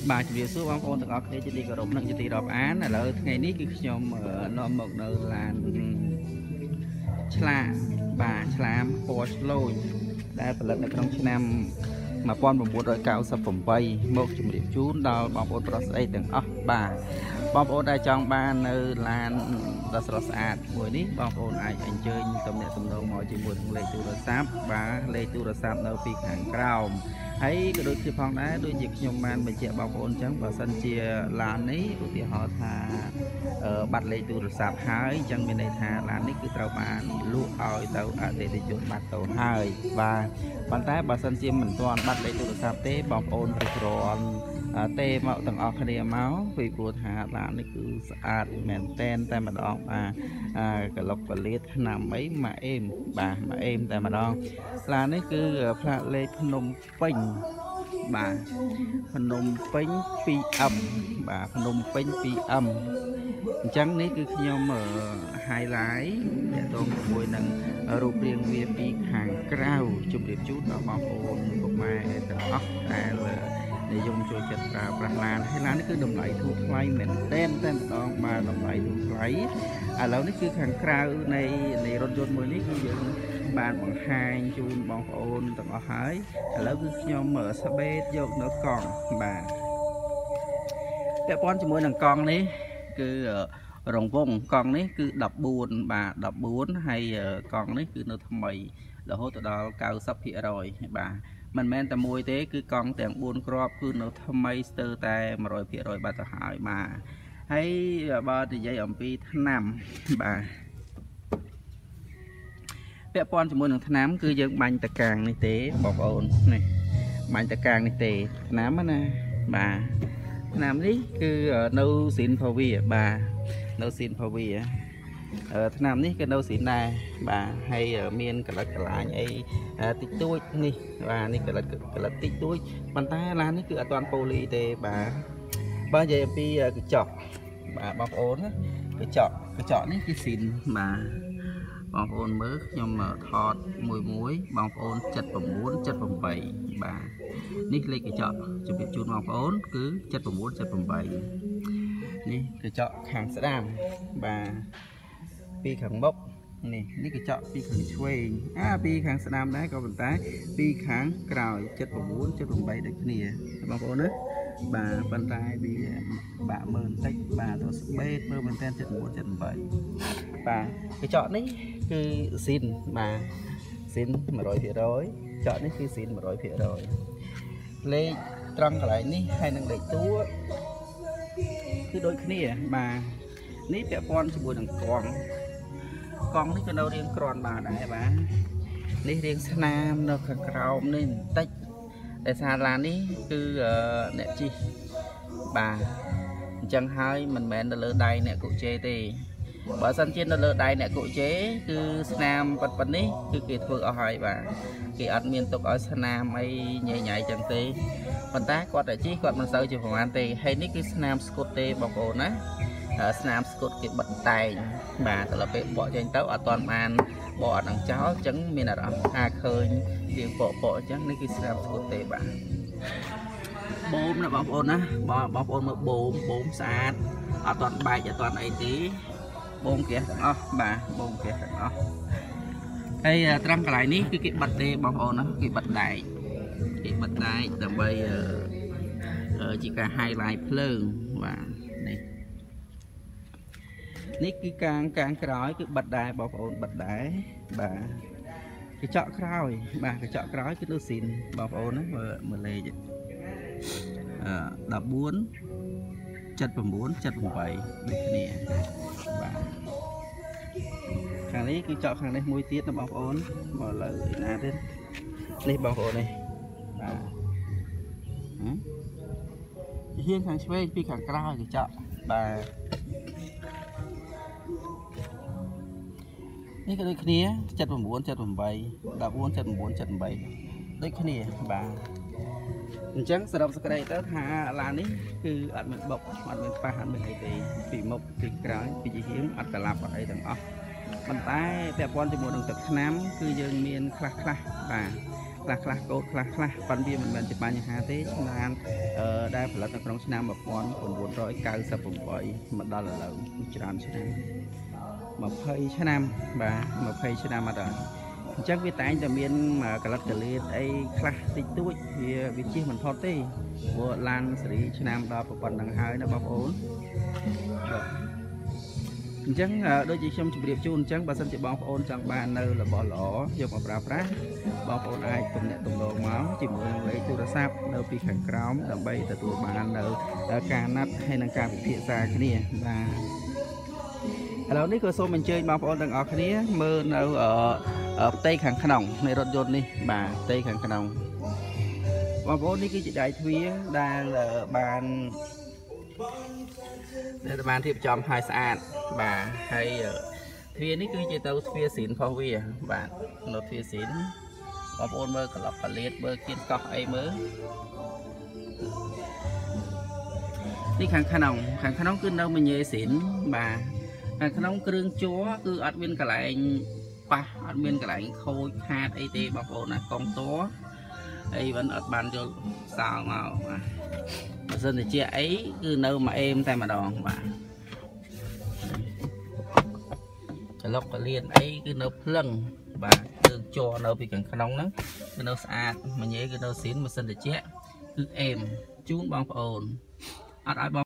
បាទជំរាបសួរបងប្អូនទាំងអស់គ្នាជាទីគោរពនិងជាទីរាប់អានឥឡូវថ្ងៃនេះគឺខ្ញុំនាំមកនៅឡានឆ្លាមបាទឆ្លាមពណ៌ឆ្លូចដែលផលិតនៅក្នុងឆ្នាំ1998មកជំរាបជូនដល់បងប្អូនប្រុសស្រីទាំងអស់បាទបងប្អូនដែលចង់បាននៅឡានដ៏ស្រស់ស្អាតមួយនេះបងប្អូនអាចអញ្ជើញទំនាក់ទំនងមកជាមួយនឹងលេខទូរស័ព្ទបាទលេខទូរស័ព្ទនៅពីខាងក្រោមហើយក៏ដូចជាផងដែរដូចជាខ្ញុំបានបញ្ជាក់បងប្អូនអញ្ចឹងបើសិនជាឡាននេះឧទាហរណ៍ថាបាត់លេខទូរស័ព្ទហើយអញ្ចឹងមានន័យថាឡាននេះគឺត្រូវបានលក់ឲ្យទៅអតិថិជនបាត់ទៅហើយបាទប៉ុន្តែបើសិនជាមិនទាន់បាត់លេខទូរស័ព្ទទេបងប្អូនព្រមទេមកទាំងអស់គ្នាមកពីព្រោះថាឡាននេះគឺស្អាតមែនតែនតែម្ដងបាទកលុកកលៀតឆ្នាំអីមកអេមបាទមកអេមតែម្ដងឡាននេះគឺផ្លាកលេខភ្នំពេញបាទភ្នំពេញ 2M បាទភ្នំពេញ 2M អញ្ចឹងនេះគឺខ្ញុំ highlight ទាក់ទងជាមួយនឹងរូបរាងវាពីខាងក្រៅជម្រាបជូនដល់បងប្អូនពុកម៉ែទាំងអស់ដែលនិយមចូលចិត្តប្រើប្រាស់ឡានហើយឡាននេះគឺតម្លៃធូរថ្លៃមែនតែម្ដងបាទតម្លៃធូរថ្លៃឥឡូវនេះគឺខាងក្រៅនៃរថយន្តមួយនេះគឺយើងបានបង្ហាញជូនបងប្អូនទាំងអស់ហើយឥឡូវគឺខ្ញុំស្បេតយកនៅកង់បាទពាក់ព័ន្ធជាមួយនឹងកង់នេះគឺរង្វង់កង់នេះគឺ14បាទ14ហើយកង់នេះគឺនៅថ្មីរហូតដល់ 90% បាទមិនមែនតែមួយទេគឺកង់ទាំង4គ្រាប់គឺនៅថ្មីស្ទើរតែ 100% បាត់ទៅហើយបាទហើយបើនិយាយអំពីថ្នាំបាទពាក់ព័ន្ធជាមួយនឹងថ្នាំគឺយើងបាញ់តកាងនេះទេបងប្អូននេះបាញ់តកាងនេះទេថ្នាំណាបាទថ្នាំនេះគឺនៅស៊ីនផាវីបាទនៅស៊ីនផាវីថ្នាំនេះក៏នៅស៊ីនដែរបាទហើយមានកលិតកលាញអីតិចតួចនេះបាទនេះកលិតតិចតួចប៉ុន្តែឡាននេះគឺអត់ទាន់ប៉ូលីទេបាទបើនិយាយអំពីកញ្ចក់បាទបងប្អូនកញ្ចក់នេះគឺស៊ីនបាទបងប្អូនមើលខ្ញុំថតមួយបងប្អូន79 78បាទនេះលេខកញ្ចក់ជម្រាបជូនបងប្អូនគឺ79 78នេះកញ្ចក់ខាងស្ដាំបាទពីខាងមុខនេះកញ្ចក់ពីខាងឆ្វេងពីខាងស្ដាំដែរក៏ប៉ុន្តែពីខាងក្រោយ79 78ដូចគ្នាបងប្អូនណាបាទប៉ុន្តែវាបាក់មើលបន្តិចបាទទៅស្បេតមើលមែនតើ79 78បាទកញ្ចក់នេះគឺស៊ីនបាទស៊ីន 100% កញ្ចក់នេះគឺស៊ីន 100% លេខត្រង់កន្លែងនេះហើយនឹងលេខតួគឺដូចគ្នាបាទនេះពាក់ព័ន្ធជាមួយនឹងកង់នេះក៏នៅរៀងក្រាន់បាទដែរបាទនេះរៀងស្នាមនៅខាងក្រោមនេះបន្តិចតែសារឡាននេះគឺអ្នកជិះបាទអញ្ចឹងហើយមិនមែននៅលើដៃអ្នកគុជេទេបើសិនជានៅលើដៃអ្នកគុជេគឺស្នាមប៉ុណ្នេះគឺគេធ្វើអស់ហើយបាទគេអត់មានទុកឲ្យស្នាមអីញ៉ៃចឹងទេប៉ុន្តែគាត់តែជិះគាត់មិនសូវជាប្រហែលទេហើយនេះគឺស្នាមស្គុតទេបងប្អូនណាស្នាមស្គុតគេបិទតែងបាទដល់ពេលបកចេញទៅអត់ទាន់បានបកអត់នឹងចោលអញ្ចឹងមានអារម្មណ៍ថាឃើញវាបកអញ្ចឹងនេះគឺស្នាមស្គុតទេបាទបូមណាបងប្អូនណាបងប្អូនមើលបូមស្អាតអត់ទាន់បែកអត់ទាន់អីទេបូមក្រាស់ទាំងអស់បាទបូមក្រាស់ទាំងអស់ហើយត្រង់កន្លែងនេះគឺគេបិទទេបងប្អូនណាគេបិទដែកដើម្បីជាការ highlight ភ្លើងបាទនេះគឺកាងក្រោយគឺបិទដែរបងប្អូនបិទដែរបាទកញ្ចក់ក្រោយបាទកញ្ចក់ក្រោយគឺនៅស៊ីនបងប្អូនណាមើលលេខ14 79 78ដូចគ្នាបាទខាងនេះគឺចកខាងនេះមួយទៀតណាបងប្អូនមកលើណាទៀតនេះបងប្អូននេះបាទហៀងខាងឆ្វេងពីខាងក្រោយកញ្ចក់បាទនេះក៏ដូចគ្នា79 78 14 79 78ដូចគ្នាបាទអញ្ចឹងសរុបសេចក្តីទៅថាឡាននេះគឺអត់មានបុកអត់មានប៉ះអត់មានអីទេពីមុខពីក្រោយពីជាហៀងអត់កលាប់អត់អីទាំងអស់ប៉ុន្តែពាក់ព័ន្ធជាមួយនឹងទឹកថ្នាំគឺយើងមានខ្លះបាទខ្លះកូដខ្លះប៉ុន្តែវាមិនមែនជាបញ្ហាទេឆ្នាំដែលផលិតនៅក្នុងឆ្នាំ1998មកដល់ឥឡូវច្រើនឆ្នាំ20ឆ្នាំបាទ20ឆ្នាំអត់ហើយអញ្ចឹងវាតែងតែមានកលិតកលៀតអីខ្លះតិចតួចវាជិះមិនផុតទេព្រោះឡានសេរីឆ្នាំដល់ប៉ុណ្ណឹងហើយណាបងប្អូនបាទអញ្ចឹងដូចជាខ្ញុំជម្រាបជូនអញ្ចឹងបើសិនជាបងប្អូនចង់បាននៅរបស់ល្អយកមកប្រើប្រាស់បងប្អូនអាចទំនាក់ទំនងមកជាមួយនឹងលេខទូរស័ព្ទនៅពីខាងក្រោមដើម្បីទទួលបាននៅការណាត់ហើយនឹងការពិភាក្សាគ្នាបាទឥឡូវនេះក៏សូមអញ្ជើញបងប្អូនទាំងអស់គ្នាមើលនៅផ្ទៃខាងក្នុងនៃរថយន្តនេះបាទផ្ទៃខាងក្នុងបងប្អូននេះគឺជាដៃទ្វារដែលបានរៀបចំឲ្យស្អាតបាទហើយទ្វារនេះគឺជាទៅទ្វារស៊ីនផងវាបាទនៅទ្វារស៊ីនបងប្អូនមើលក្លុកកលៀតមើលគៀនកោះអីមើលនេះខាងក្នុងគឺនៅមញ៉េស៊ីនបាទខាងក្នុងគ្រឿងជ័រគឺអត់មានកន្លែងប៉ះអត់មានកន្លែងខូចខាតអីទេបងប្អូនណាកុំតអីvẫnអត់បានយកសោមកបាទបើសិនជាអីគឺនៅមួយអេមតែម្ដងបាទក្លុកកលៀនអីគឺនៅភ្លឹងបាទគ្រឿងជ័រនៅពីខាងក្នុងហ្នឹងគឺនៅស្អាតមញ៉េគឺនៅស៊ីនម៉ាស៊ីនត្រជាក់គឺអេមជូនបងប្អូនអត់ឲ្យបង